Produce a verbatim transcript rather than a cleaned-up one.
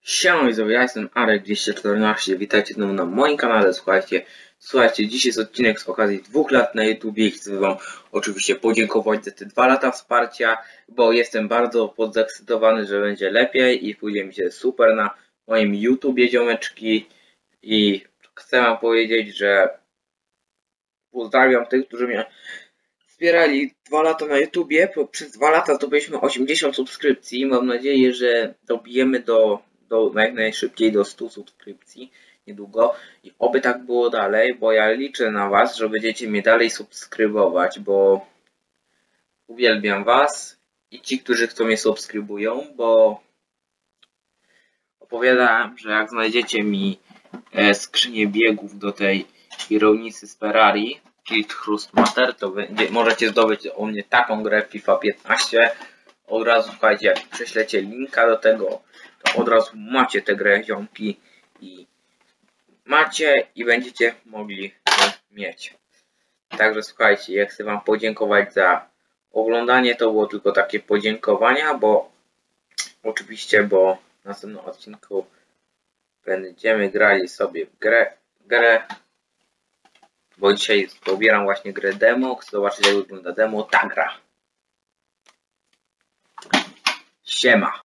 Siema widzowie, ja jestem Arek dwieście czternaście, witajcie znowu na moim kanale. Słuchajcie, słuchajcie, dziś jest odcinek z okazji dwóch lat na YouTubie i chcę wam oczywiście podziękować za te dwa lata wsparcia, bo jestem bardzo podekscytowany, że będzie lepiej i pójdzie mi się super na moim YouTubie, ziomeczki. I chcę wam powiedzieć, że pozdrawiam tych, którzy mnie wspierali dwa lata na YouTubie. Przez dwa lata zdobyliśmy osiemdziesiąt subskrypcji. Mam nadzieję, że dobijemy do, do jak najszybciej do stu subskrypcji niedługo. I oby tak było dalej, bo ja liczę na was, że będziecie mnie dalej subskrybować, bo uwielbiam was i ci, którzy chcą mnie subskrybują, bo opowiadałem, że jak znajdziecie mi e, skrzynię biegów do tej kierownicy z Ferrari, Kit Master, to będzie, możecie zdobyć o mnie taką grę FIFA piętnaście. Od razu, słuchajcie, jak prześlecie linka do tego, to od razu macie tę grę, ziomki, i macie i będziecie mogli ją mieć. Także słuchajcie, ja chcę wam podziękować za oglądanie. To było tylko takie podziękowania, bo oczywiście, bo w następnym odcinku będziemy grali sobie w grę, grę bo dzisiaj pobieram właśnie grę demo. Chcę zobaczyć, jak wygląda demo ta gra. Siema.